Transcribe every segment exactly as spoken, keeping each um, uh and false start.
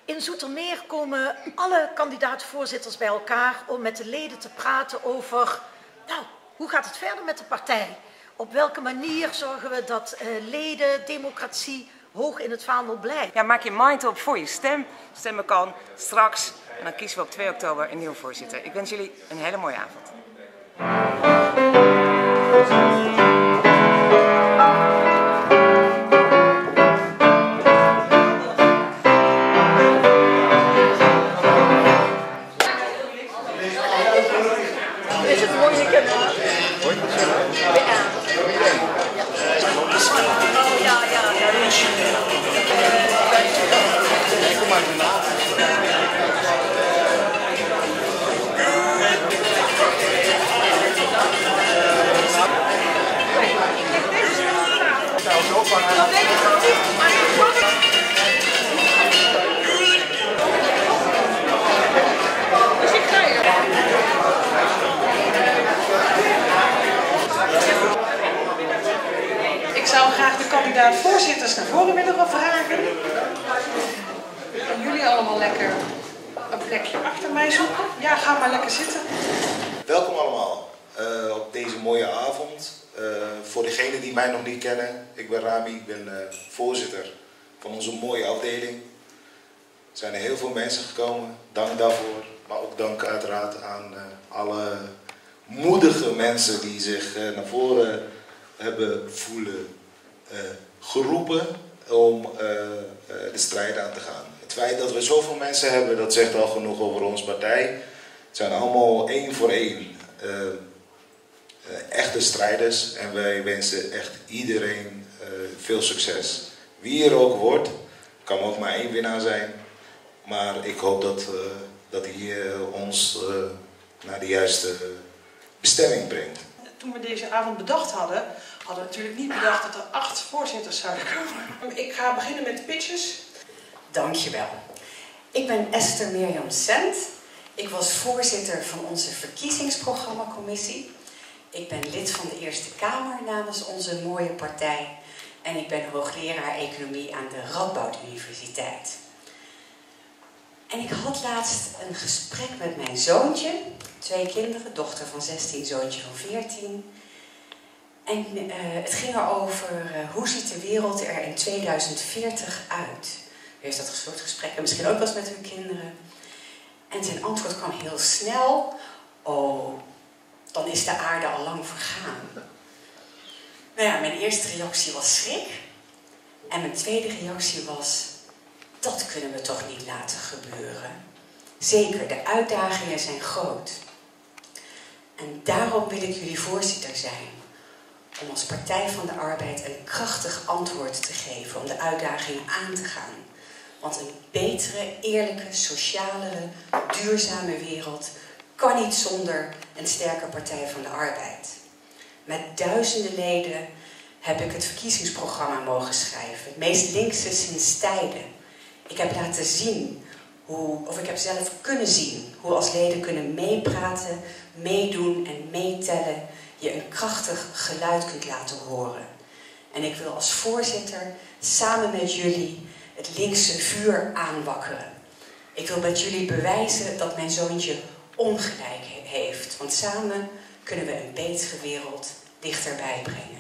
In Zoetermeer komen alle kandidaat-voorzitters bij elkaar om met de leden te praten over, nou, hoe gaat het verder met de partij? Op welke manier zorgen we dat uh, leden, democratie hoog in het vaandel blijft? Ja, maak je mind op voor je stem. Stemmen kan straks en dan kiezen we op twee oktober een nieuwe voorzitter. Ik wens jullie een hele mooie avond. Is het moeilijk? Ja, ja, ja. Ik zou graag de kandidaat-voorzitters naar voren willen vragen. En jullie allemaal lekker een plekje achter mij zoeken. Ja, ga maar lekker zitten. Welkom allemaal uh, op deze mooie avond. Uh, voor degenen die mij nog niet kennen, ik ben Rami, ik ben uh, voorzitter van onze mooie afdeling. Er zijn er heel veel mensen gekomen, dank daarvoor. Maar ook dank uiteraard aan uh, alle moedige mensen die zich uh, naar voren hebben voelen uh, geroepen om uh, uh, de strijd aan te gaan. Het feit dat we zoveel mensen hebben, dat zegt al genoeg over onze partij. Het zijn allemaal één voor één uh, uh, echte strijders en wij wensen echt iedereen uh, veel succes. Wie er ook wordt, kan ook maar één winnaar zijn, maar ik hoop dat, uh, dat hij uh, ons uh, naar de juiste bestemming brengt. Toen we deze avond bedacht hadden, hadden we natuurlijk niet bedacht dat er acht voorzitters zouden komen. Ik ga beginnen met de pitches. Dankjewel. Ik ben Esther Mirjam Sent. Ik was voorzitter van onze verkiezingsprogrammacommissie. Ik ben lid van de Eerste Kamer namens onze mooie partij. En ik ben hoogleraar economie aan de Radboud Universiteit. En ik had laatst een gesprek met mijn zoontje. Twee kinderen, dochter van zestien, zoontje van veertien. En uh, het ging erover uh, hoe ziet de wereld er in tweeduizend veertig uit. U heeft dat soort gesprekken misschien ook wel eens met uw kinderen. En zijn antwoord kwam heel snel. Oh, dan is de aarde al lang vergaan. Nou ja, mijn eerste reactie was schrik. En mijn tweede reactie was, dat kunnen we toch niet laten gebeuren. Zeker, de uitdagingen zijn groot. En daarom wil ik jullie voorzitter zijn. Om als Partij van de Arbeid een krachtig antwoord te geven. Om de uitdagingen aan te gaan. Want een betere, eerlijke, socialere, duurzame wereld kan niet zonder een sterke Partij van de Arbeid. Met duizenden leden heb ik het verkiezingsprogramma mogen schrijven. Het meest linkse sinds tijden. Ik heb laten zien, hoe, of ik heb zelf kunnen zien, hoe als leden kunnen meepraten, meedoen en meetellen, je een krachtig geluid kunt laten horen. En ik wil als voorzitter samen met jullie het linkse vuur aanwakkeren. Ik wil met jullie bewijzen dat mijn zoontje ongelijk heeft. Want samen kunnen we een betere wereld dichterbij brengen.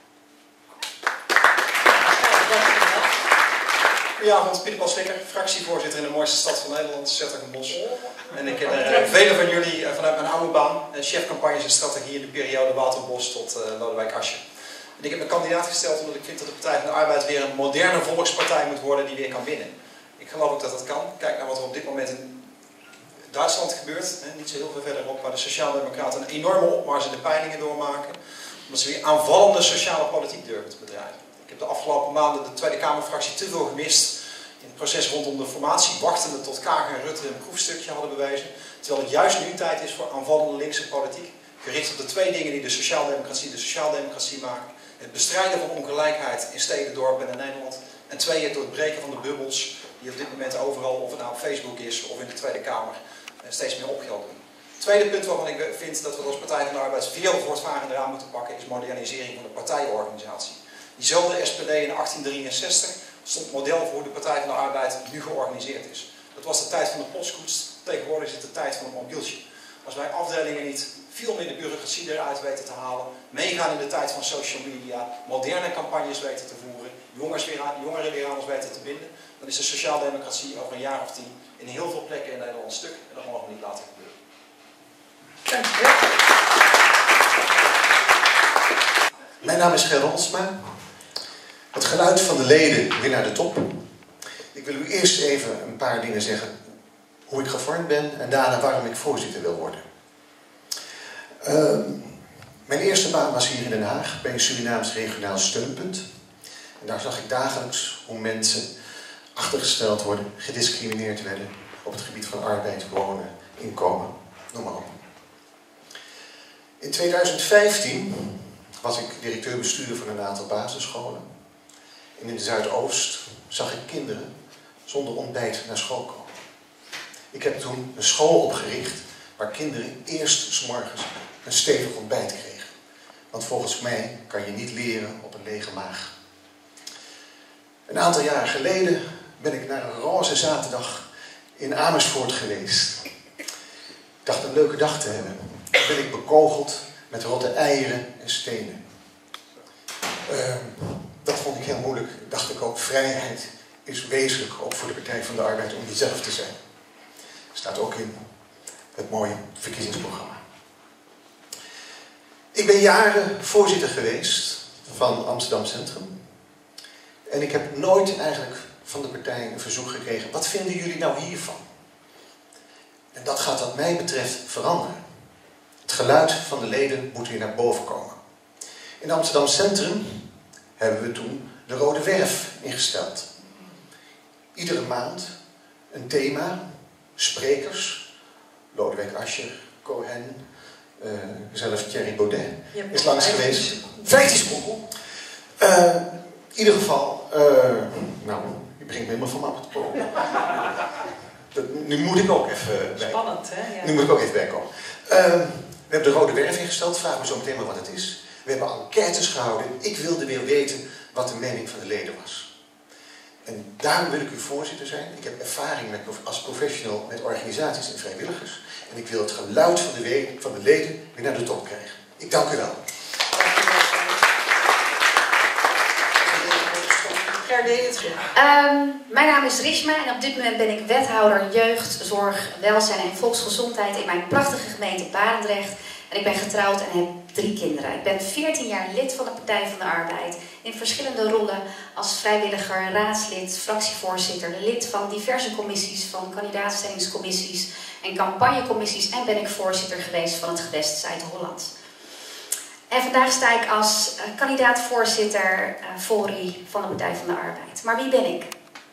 Goedenavond, Pieter Paul Slikker, fractievoorzitter in de mooiste stad van Nederland, 's-Hertogenbosch. En ik ken uh, velen van jullie uh, vanuit mijn oude baan, uh, chef campagnes en strategie in de periode Waterbos tot uh, Lodewijk Asscher. En ik heb me kandidaat gesteld omdat ik vind dat de Partij van de Arbeid weer een moderne volkspartij moet worden die weer kan winnen. Ik geloof ook dat dat kan. Kijk naar wat er op dit moment in Duitsland gebeurt, hè, niet zo heel veel verderop, waar de Sociaaldemocraten een enorme opmars in de peilingen doormaken, omdat ze weer aanvallende sociale politiek durven te bedrijven. Ik heb de afgelopen maanden de Tweede Kamerfractie te veel gemist in het proces rondom de formatie, wachtende tot Kaag en Rutte een proefstukje hadden bewezen. Terwijl het juist nu tijd is voor aanvallende linkse politiek, gericht op de twee dingen die de sociaaldemocratie de sociaaldemocratie maken. Het bestrijden van ongelijkheid in steden, dorpen en in Nederland. En twee, het doorbreken van de bubbels die op dit moment overal, of het nou op Facebook is of in de Tweede Kamer, steeds meer opgeld doen. Het tweede punt waarvan ik vind dat we als Partij van de Arbeid veel voortvarender aan moeten pakken is modernisering van de partijorganisatie. Diezelfde S P D in achttien drieënzestig stond model voor hoe de Partij van de Arbeid nu georganiseerd is. Dat was de tijd van de postkoets, tegenwoordig is het de tijd van het mobieltje. Als wij afdelingen niet veel meer de bureaucratie eruit weten te halen, meegaan in de tijd van social media, moderne campagnes weten te voeren, jongeren weer aan, jongeren weer aan ons weten te binden, dan is de sociaaldemocratie over een jaar of tien in heel veel plekken in Nederland een stuk en dat mogen we niet laten gebeuren. Dankjewel. Mijn naam is Ger Rondsma. Het geluid van de leden weer naar de top. Ik wil u eerst even een paar dingen zeggen hoe ik gevormd ben en daarna waarom ik voorzitter wil worden. Uh, mijn eerste baan was hier in Den Haag bij een Surinaams regionaal steunpunt. En daar zag ik dagelijks hoe mensen achtergesteld worden, gediscrimineerd werden op het gebied van arbeid, wonen, inkomen, noem maar op. In tweeduizend vijftien was ik directeur-bestuurder van een aantal basisscholen. En in de Zuidoost zag ik kinderen zonder ontbijt naar school komen. Ik heb toen een school opgericht waar kinderen eerst 's morgens een stevig ontbijt kregen. Want volgens mij kan je niet leren op een lege maag. Een aantal jaren geleden ben ik naar een roze zaterdag in Amersfoort geweest. Ik dacht een leuke dag te hebben. Toen ben ik bekogeld met rotte eieren en stenen. Uh, dat vond ik heel moeilijk. Dacht ik ook, vrijheid is wezenlijk, ook voor de Partij van de Arbeid, om jezelf te zijn. Staat ook in het mooie verkiezingsprogramma. Ik ben jaren voorzitter geweest van Amsterdam Centrum. En ik heb nooit eigenlijk van de partij een verzoek gekregen. Wat vinden jullie nou hiervan? En dat gaat wat mij betreft veranderen. Het geluid van de leden moet weer naar boven komen. In Amsterdam Centrum hebben we toen de Rode Werf ingesteld. Iedere maand een thema, sprekers, Lodewijk Asscher, Cohen, uh, zelfs Thierry Baudet is langs geweest. vijftien seconden. Uh, in ieder geval, uh, nou, je brengt me helemaal van af het boven. Nu moet ik ook even bij. Spannend, hè? Ja. Nu moet ik ook even bijkomen. Uh, we hebben de Rode Werf ingesteld, vraag me zo meteen maar wat het is. We hebben enquêtes gehouden. Ik wilde weer weten wat de mening van de leden was. En daarom wil ik u voorzitter zijn. Ik heb ervaring met, als professional met organisaties en vrijwilligers. En ik wil het geluid van de, van de leden weer naar de top krijgen. Ik dank u wel. Um, mijn naam is Rishma en op dit moment ben ik wethouder jeugd, zorg, welzijn en volksgezondheid in mijn prachtige gemeente Barendrecht. En ik ben getrouwd en heb drie kinderen. Ik ben veertien jaar lid van de Partij van de Arbeid in verschillende rollen als vrijwilliger, raadslid, fractievoorzitter, lid van diverse commissies, van kandidaatstellingscommissies en campagnecommissies en ben ik voorzitter geweest van het gewest Zuid-Holland. En vandaag sta ik als uh, kandidaat-voorzitter uh, voor u van de Partij van de Arbeid. Maar wie ben ik?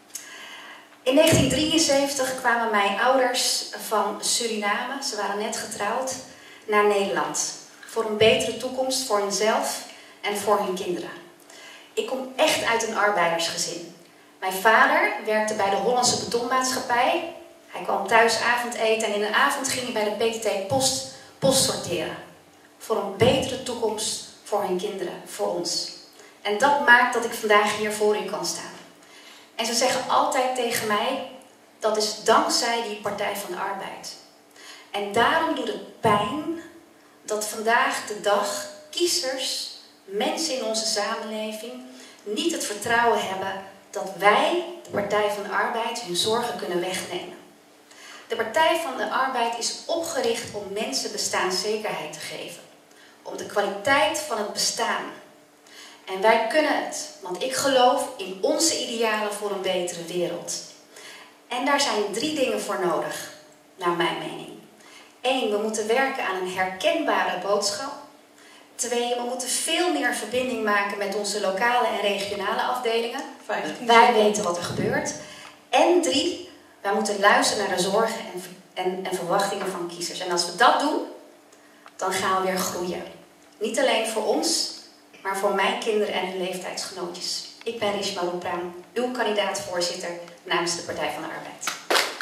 In negentien drieënzeventig kwamen mijn ouders van Suriname, ze waren net getrouwd, naar Nederland. Voor een betere toekomst voor hunzelf en voor hun kinderen. Ik kom echt uit een arbeidersgezin. Mijn vader werkte bij de Hollandse Betonmaatschappij. Hij kwam thuis avondeten en in de avond ging hij bij de P T T Post, post sorteren. Voor een betere toekomst voor hun kinderen, voor ons. En dat maakt dat ik vandaag hier voor u kan staan. En ze zeggen altijd tegen mij, dat is dankzij die Partij van de Arbeid. En daarom doet het pijn dat vandaag de dag kiezers, mensen in onze samenleving, niet het vertrouwen hebben dat wij, de Partij van de Arbeid, hun zorgen kunnen wegnemen. De Partij van de Arbeid is opgericht om mensen bestaanszekerheid te geven. Om de kwaliteit van het bestaan. En wij kunnen het, want ik geloof in onze idealen voor een betere wereld. En daar zijn drie dingen voor nodig, naar mijn mening. Eén, we moeten werken aan een herkenbare boodschap. Twee, we moeten veel meer verbinding maken met onze lokale en regionale afdelingen. Wij weten wat er gebeurt. En drie, wij moeten luisteren naar de zorgen en, en, en verwachtingen van kiezers. En als we dat doen, dan gaan we weer groeien. Niet alleen voor ons, maar voor mijn kinderen en hun leeftijdsgenootjes. Ik ben Rishma Roepraan, uw kandidaat-voorzitter namens de Partij van de Arbeid.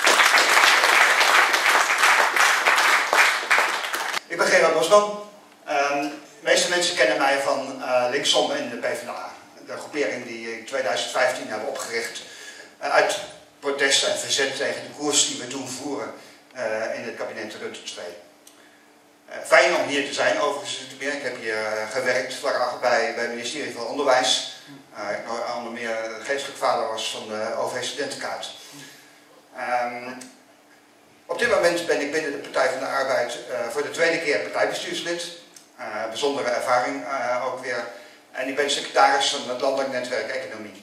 Ik ben Gerard Bosman. Uh, de meeste mensen kennen mij van uh, linksom in de P v d A. de groepering die in tweeduizend vijftien hebben opgericht uh, uit protest en verzet tegen de koers die we toen voeren uh, in het kabinet Rutte twee. Uh, fijn om hier te zijn overigens. Ik heb hier uh, gewerkt vlak bij, bij het ministerie van Onderwijs. Uh, ik nog onder meer geestelijk vader was van de O V-studentenkaart. Um, op dit moment ben ik binnen de Partij van de Arbeid uh, voor de tweede keer partijbestuurslid. Uh, bijzondere ervaring uh, ook weer. En ik ben secretaris van het Landelijk Netwerk Economie.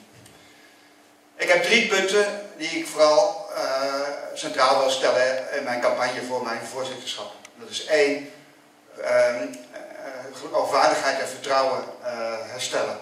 Ik heb drie punten die ik vooral uh, centraal wil stellen in mijn campagne voor mijn voorzitterschap. Dat is één, uh, uh, geloofwaardigheid en vertrouwen uh, herstellen.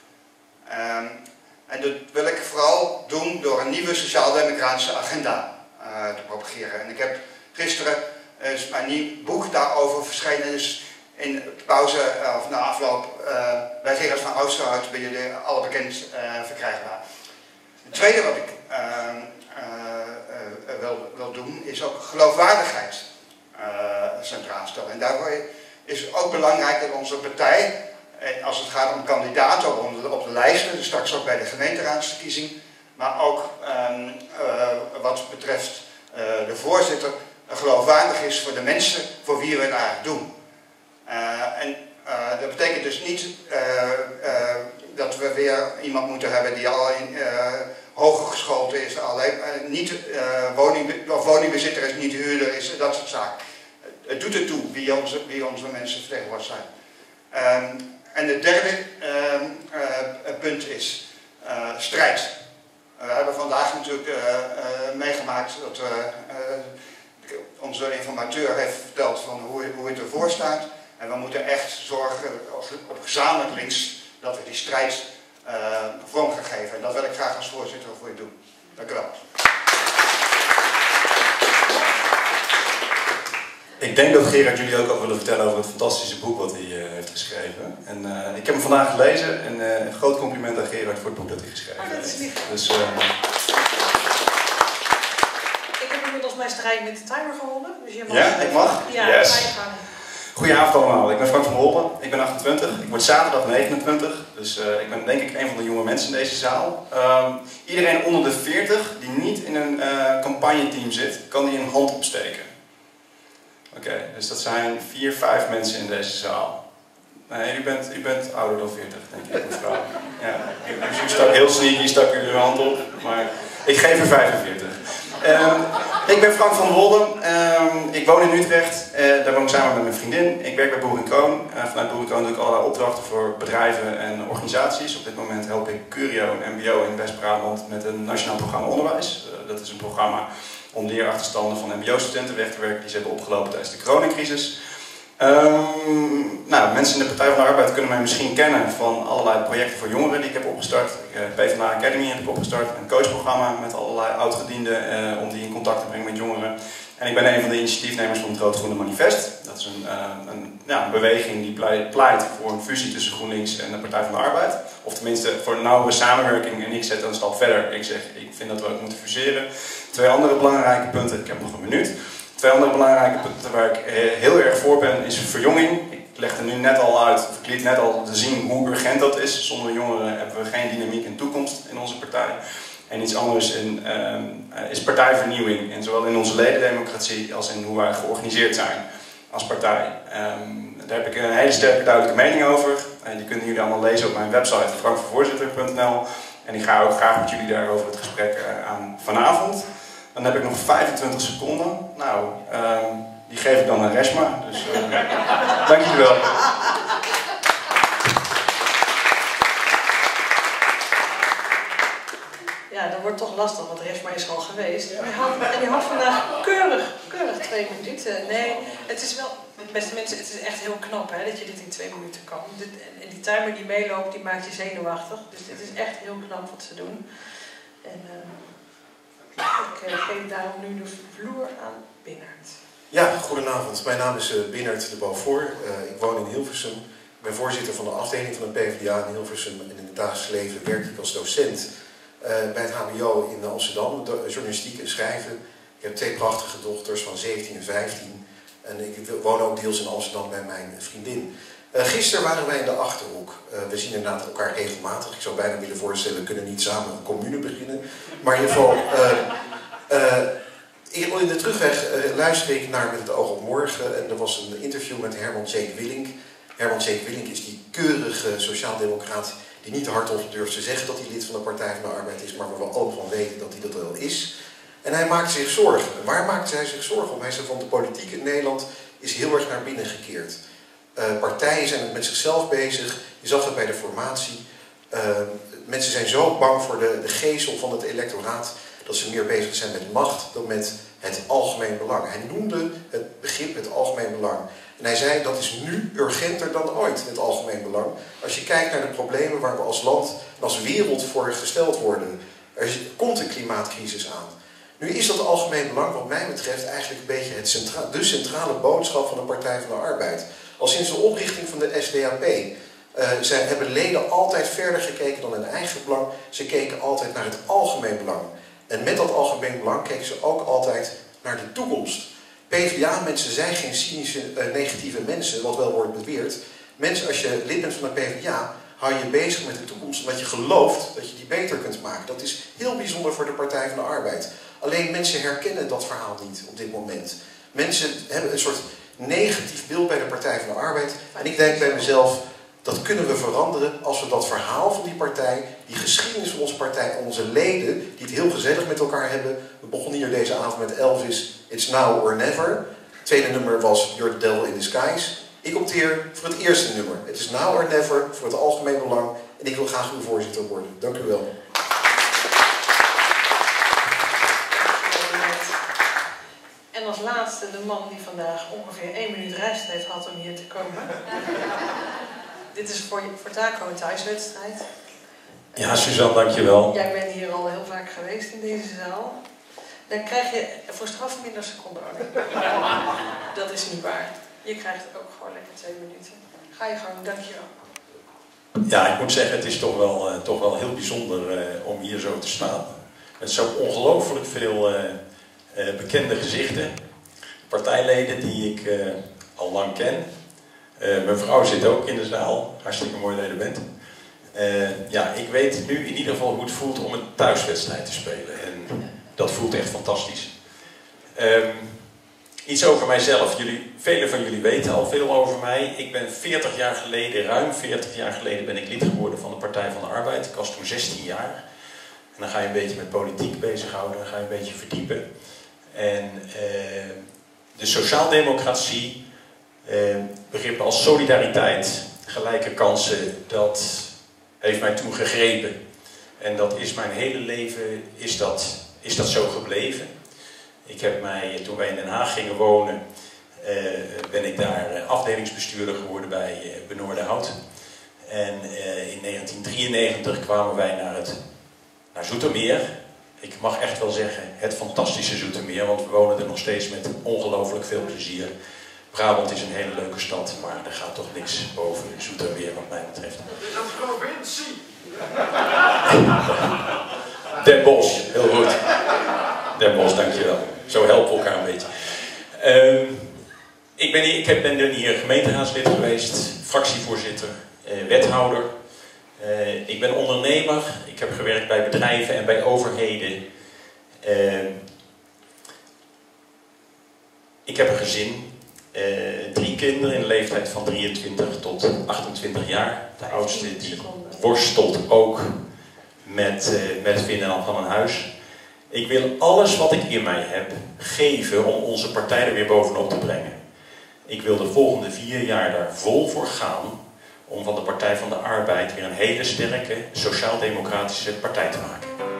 Um, en dat wil ik vooral doen door een nieuwe sociaal-democratische agenda uh, te propageren. En ik heb gisteren uh, is mijn nieuw boek daarover verschenen. Dus in de pauze uh, of na afloop uh, bij Gerard van Oosterhout ben jullie alle bekend uh, verkrijgbaar. Het tweede wat ik uh, uh, uh, wil, wil doen is ook geloofwaardigheid uh, centraal stellen. En daarvoor is het ook belangrijk dat onze partij, als het gaat om kandidaten op de, op de lijsten, dus straks ook bij de gemeenteraadsverkiezing, maar ook um, uh, wat betreft uh, de voorzitter, geloofwaardig is voor de mensen voor wie we het eigenlijk doen. Uh, en uh, dat betekent dus niet uh, uh, dat we weer iemand moeten hebben die al in, uh, hoger geschoten is, alleen, uh, niet uh, woning, of woningbezitter is, niet huurder is, dat soort zaken. Het doet ertoe wie onze, wie onze mensen vertegenwoordigd zijn. Um, en het derde uh, uh, punt is uh, strijd. Uh, we hebben vandaag natuurlijk uh, uh, meegemaakt dat uh, uh, onze informateur heeft verteld van hoe, hoe het ervoor staat. En we moeten echt zorgen op gezamenlijk links dat we die strijd uh, vorm gaan geven. En dat wil ik graag als voorzitter voor u doen. Dank u wel. Ik denk dat Gerard jullie ook al willen vertellen over het fantastische boek wat hij uh, heeft geschreven. En uh, ik heb hem vandaag gelezen en uh, een groot compliment aan Gerard voor het boek dat hij geschreven heeft. Oh, dat is lief. Dus, uh... ik heb inmiddels mijn strijd met de timer gewonnen. Dus je mag ja, ik mag? Ja, yes. gaan. Goedenavond allemaal, ik ben Frank van Holpen, ik ben achtentwintig, ik word zaterdag negenentwintig, dus uh, ik ben denk ik een van de jonge mensen in deze zaal. Um, iedereen onder de veertig die niet in een uh, campagneteam zit, kan die een hand opsteken. Oké, okay, dus dat zijn vier, vijf mensen in deze zaal. Nee, u bent, u bent ouder dan veertig, denk ik, mevrouw. Ja, dus u stak heel sneaky, stak u uw hand op, maar ik geef er vijfenveertig. Um, ik ben Frank van Wolden, um, ik woon in Utrecht, uh, daar woon ik samen met mijn vriendin. Ik werk bij Boer en Koon. Uh, vanuit Boer en Koon doe ik allerlei opdrachten voor bedrijven en organisaties. Op dit moment help ik Curio en M B O in West-Brabant met een nationaal programma onderwijs. Uh, dat is een programma om leerachterstanden van M B O-studenten weg te werken die ze hebben opgelopen tijdens de coronacrisis. Um, nou, mensen in de Partij van de Arbeid kunnen mij misschien kennen van allerlei projecten voor jongeren die ik heb opgestart. Ik, uh, P vdA Academy heb ik opgestart, een coachprogramma met allerlei oud-gedienden uh, om die in contact te brengen met jongeren. En ik ben een van de initiatiefnemers van het Rood-Groene Manifest. Dat is een, uh, een, ja, een beweging die pleit, pleit voor een fusie tussen GroenLinks en de Partij van de Arbeid. Of tenminste voor een nauwe samenwerking en ik zet een stap verder. Ik zeg, ik vind dat we ook moeten fuseren. Twee andere belangrijke punten, ik heb nog een minuut. Twee andere belangrijke punten waar ik heel erg voor ben is verjonging. Ik legde nu net al uit, of ik liet net al te zien hoe urgent dat is. Zonder jongeren hebben we geen dynamiek en toekomst in onze partij. En iets anders in, uh, is partijvernieuwing. En zowel in onze ledendemocratie als in hoe wij georganiseerd zijn als partij. Um, daar heb ik een hele sterke duidelijke mening over. En die kunnen jullie allemaal lezen op mijn website frank voorzitter punt n l. En ik ga ook graag met jullie daarover het gesprek uh, aan vanavond. Dan heb ik nog vijfentwintig seconden. Nou, um, die geef ik dan aan Reshma. Dus uh, dank jullie wel. Ja, dat wordt toch lastig, want Reshma is al geweest. En die had, en die had vandaag keurig, keurig twee minuten. Nee, het is wel, beste mensen, het is echt heel knap hè, dat je dit in twee minuten kan. Dit, en die timer die meeloopt, die maakt je zenuwachtig. Dus dit is echt heel knap wat ze doen. En, uh, ik uh, geef daarom nu de vloer aan Binnert. Ja, goedenavond. Mijn naam is uh, Binnert de Beaufort. Uh, ik woon in Hilversum. Ik ben voorzitter van de afdeling van de P v d A in Hilversum. En in het dagelijks leven werk ik als docent uh, bij het H B O in Amsterdam, journalistiek en schrijven. Ik heb twee prachtige dochters van zeventien en vijftien. En ik woon ook deels in Amsterdam bij mijn vriendin. Uh, gisteren waren wij in de Achterhoek. Uh, we zien inderdaad elkaar regelmatig. Ik zou bijna willen voorstellen, we kunnen niet samen een commune beginnen. Maar in ieder geval, uh, uh, in de terugweg uh, luisterde ik naar Met het oog op morgen. En er was een interview met Herman Tjeek Willink. Herman Tjeek Willink is die keurige sociaaldemocraat die niet hardop durft te zeggen dat hij lid van de Partij van de Arbeid is, maar waar we allemaal van weten dat hij dat wel is. En hij maakt zich zorgen. Waar maakt hij zich zorgen om? Hij zei van de politiek in Nederland is heel erg naar binnen gekeerd. Uh, partijen zijn met zichzelf bezig. Je zag het bij de formatie. Uh, mensen zijn zo bang voor de, de geesel van het electoraat dat ze meer bezig zijn met macht dan met het algemeen belang. Hij noemde het begrip het algemeen belang. En hij zei dat is nu urgenter dan ooit, het algemeen belang. Als je kijkt naar de problemen waar we als land en als wereld voor gesteld worden. Er komt een klimaatcrisis aan. Nu is dat algemeen belang wat mij betreft eigenlijk een beetje het centra de centrale boodschap van de Partij van de Arbeid. Al sinds de oprichting van de S D A P uh, zij hebben leden altijd verder gekeken dan hun eigen belang. Ze keken altijd naar het algemeen belang. En met dat algemeen belang keken ze ook altijd naar de toekomst. P v d A-mensen zijn geen cynische, uh, negatieve mensen, wat wel wordt beweerd. Mensen, als je lid bent van de P v d A, hou je bezig met de toekomst omdat je gelooft dat je die beter kunt maken. Dat is heel bijzonder voor de Partij van de Arbeid. Alleen mensen herkennen dat verhaal niet op dit moment. Mensen hebben een soort negatief beeld bij de Partij van de Arbeid. En ik denk bij mezelf, dat kunnen we veranderen als we dat verhaal van die partij, die geschiedenis van onze partij, onze leden, die het heel gezellig met elkaar hebben. We begonnen hier deze avond met Elvis, It's Now or Never. Het tweede nummer was You're the Devil in Disguise. Ik opteer voor het eerste nummer. Het is Now or Never, voor het algemeen belang. En ik wil graag uw voorzitter worden. Dank u wel. En als laatste de man die vandaag ongeveer één minuut reistijd had om hier te komen. Dit is voor, voor Taco een thuiswedstrijd. Ja, Suzanne, dankjewel. Jij bent hier al heel vaak geweest in deze zaal. Dan krijg je voor straf minder seconden. Dat is niet waar. Je krijgt ook gewoon lekker twee minuten. Ga je gang, dankjewel. Ja, ik moet zeggen, het is toch wel, uh, toch wel heel bijzonder uh, om hier zo te staan. Met zo ongelooflijk veel uh, uh, bekende gezichten. Partijleden die ik uh, al lang ken. Uh, mijn vrouw zit ook in de zaal. Hartstikke mooi dat je er bent. Uh, ja, ik weet nu in ieder geval hoe het voelt om een thuiswedstrijd te spelen. En dat voelt echt fantastisch. Um, iets over mijzelf. Jullie, velen van jullie weten al veel over mij. Ik ben veertig jaar geleden, ruim veertig jaar geleden, ben ik lid geworden van de Partij van de Arbeid. Ik was toen zestien jaar. En dan ga je een beetje met politiek bezighouden. Dan ga je een beetje verdiepen. En uh, de sociaaldemocratie, uh, begrippen als solidariteit, gelijke kansen, dat heeft mij toen gegrepen. En dat is mijn hele leven, is dat, is dat zo gebleven. Ik heb mij, toen wij in Den Haag gingen wonen, uh, ben ik daar afdelingsbestuurder geworden bij uh, Benoordenhout. En uh, in negentien drieënnegentig kwamen wij naar, het, naar Zoetermeer. Ik mag echt wel zeggen, het fantastische Zoetermeer, want we wonen er nog steeds met ongelooflijk veel plezier. Brabant is een hele leuke stad, maar er gaat toch niks boven Zoetermeer wat mij betreft. Het is een provincie! Den Bosch, heel goed. Den Bosch, dankjewel. Zo helpen we elkaar een beetje. Uh, ik ben, hier, ik heb, ben hier gemeenteraadslid geweest, fractievoorzitter, uh, wethouder. Uh, ik ben ondernemer. Ik heb gewerkt bij bedrijven en bij overheden. Uh, ik heb een gezin. Uh, drie kinderen in de leeftijd van drieëntwintig tot achtentwintig jaar. De oudste die worstelt ook met, uh, met het vinden van een huis. Ik wil alles wat ik in mij heb geven om onze partij er weer bovenop te brengen. Ik wil de volgende vier jaar daar vol voor gaan om van de Partij van de Arbeid weer een hele sterke sociaal-democratische partij te maken.